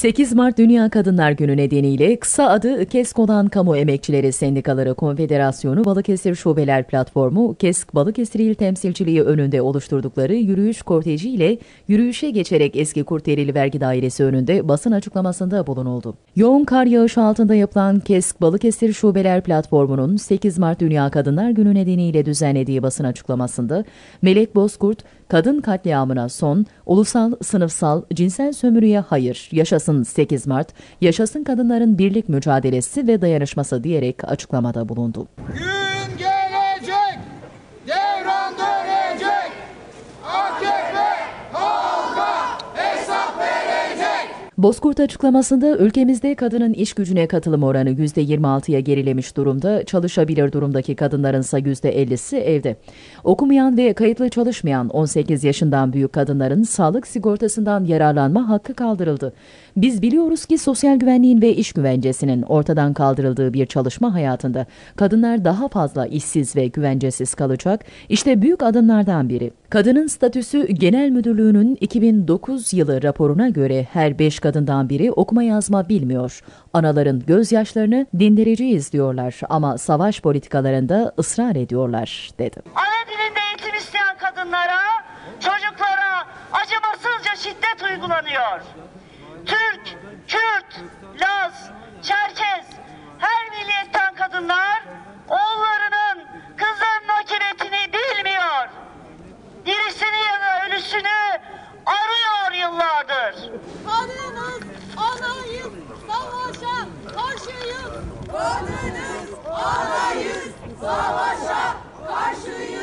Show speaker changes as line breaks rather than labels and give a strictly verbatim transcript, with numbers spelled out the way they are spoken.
sekiz Mart Dünya Kadınlar Günü nedeniyle kısa adı KESK olan Kamu Emekçileri Sendikaları Konfederasyonu Balıkesir Şubeler Platformu, KESK Balıkesir İl Temsilciliği önünde oluşturdukları yürüyüş korteji ile yürüyüşe geçerek Eski Kurtdereli Vergi Dairesi önünde basın açıklamasında bulunuldu. Yoğun kar yağışı altında yapılan KESK Balıkesir Şubeler Platformu'nun sekiz Mart Dünya Kadınlar Günü nedeniyle düzenlediği basın açıklamasında Melek Bozkurt, kadın katliamına son, ulusal, sınıfsal, cinsel sömürüye hayır, yaşasın sekiz Mart, yaşasın kadınların birlik mücadelesi ve dayanışması diyerek açıklamada bulundu.
Gün gelecek, devran dönecek, A K P halka hesap verecek.
Bozkurt açıklamasında ülkemizde kadının iş gücüne katılım oranı yüzde yirmi altıya gerilemiş durumda, çalışabilir durumdaki kadınlarınsa yüzde ellisi evde. Okumayan ve kayıtlı çalışmayan on sekiz yaşından büyük kadınların sağlık sigortasından yararlanma hakkı kaldırıldı. Biz biliyoruz ki sosyal güvenliğin ve iş güvencesinin ortadan kaldırıldığı bir çalışma hayatında kadınlar daha fazla işsiz ve güvencesiz kalacak. İşte büyük adımlardan biri. Kadının statüsü Genel Müdürlüğü'nün iki bin dokuz yılı raporuna göre her beş kadından biri okuma yazma bilmiyor. Anaların gözyaşlarını dindireceğiz diyorlar ama savaş politikalarında ısrar ediyorlar, dedi.
Ana dilinde eğitim isteyen kadınlara, çocuklara acımasızca şiddet uygulanıyor. Türk, Kürt, Laz, Çerkez, her milletten kadınlar oğullarının, kızlarının akıbetini bilmiyor. Dirisini ya da ölüsünü arıyor yıllardır.
Kadınız, anayız, savaşa karşıyız. Kadınız, anayız, savaşa karşıyız.